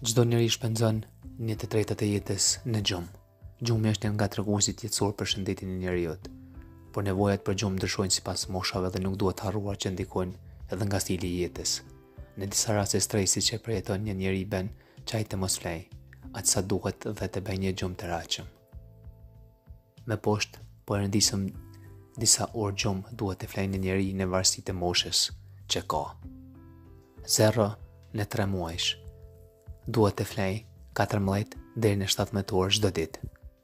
Çdo njeri shpenzon 1/3 e jetës në gjumë. Gjumi është një nga treguesit jetësor për shëndetin e njerëzit, por nevojat për gjumë ndryshojnë sipas moshave dhe nuk duhet harruar që ndikojnë edhe nga stili i jetës. Në disa raste stresi që përjeton një njeri bën çaj të mos flej, aq sa duhet dhe të bëjë një gjumë të rrachëm. Me poshtë, po e rëndisëm disa orë gjumë duhet të flejë një njeri në varësi të moshës që ka. 0 në 3 muajsh. Duhet të flej 14 deri në 17 orë çdo ditë.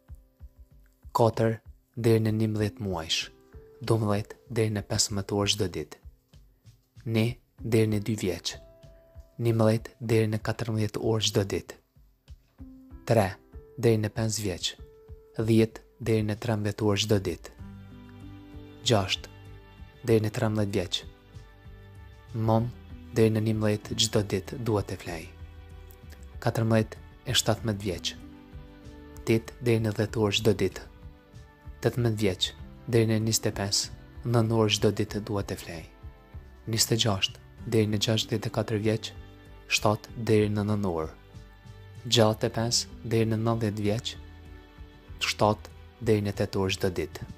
4 deri në 11 muajsh, 12 deri në 15 orë çdo ditë. 1 deri në 2 vjeç, 11 deri në 14 orë çdo ditë. 3 deri në 5 vjeç, 10 deri në 13 orë çdo ditë. 6 deri në 13 vjeç. Mon deri në 11 çdo ditë duhet të flej. 14 e 17 vjeç, 8 deri në 10 orë çdo ditë. 18 vjeç deri në 25, 9 orë çdo ditë duhet të flej. 26 deri në 64 vjeç, 7 deri në 9 orë. 65 deri në 90 vjeç, 7 deri në 8 orë çdo ditë.